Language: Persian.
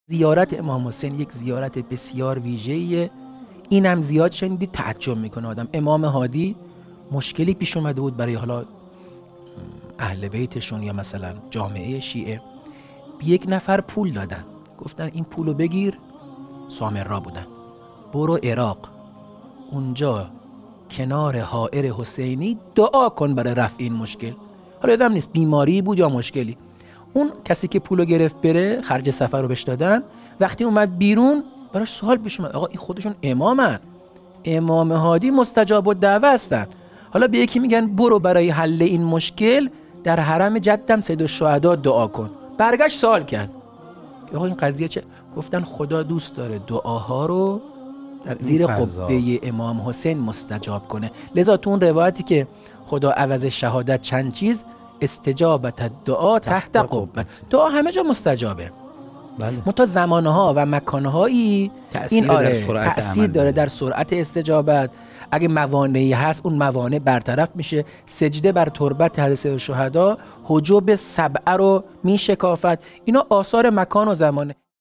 زیارت امام حسین یک زیارت بسیار ویژه‌ایه. این هم زیاد شنیدید تعجب میکنه آدم. امام هادی مشکلی پیش اومده بود برای حالا اهل بیتشون یا مثلا جامعه شیعه، به یک نفر پول دادن، گفتن این پولو بگیر، سامرا بودن، برو عراق، اونجا کنار حائر حسینی دعا کن برای رفع این مشکل. حالا یادم نیست بیماری بود یا مشکلی. اون کسی که پولو گرفت بره خرج سفر رو بهش دادن، وقتی اومد بیرون براش سوال پیش اومد، آقا این خودشون امامن، امام هادی مستجاب الدعوه هستن، حالا به یکی میگن برو برای حل این مشکل در حرم جدم سید الشهدا دعا کن. برگشت سوال کرد آقا این قضیه چه؟ گفتن خدا دوست داره دعاها رو زیر قبه امام حسین مستجاب کنه. لذا تو اون روایتی که خدا عوض شهادت چند چیز، استجابت دعا تحت قبه، دعا همه جا مستجابه. بله. منتها زمانها و مکانهایی این تأثیر داره در سرعت استجابت. اگه موانعی هست اون موانع برطرف میشه. سجده بر تربت حضرت الشهدا حجب 7 رو میشکافت. اینا آثار مکان و زمانه.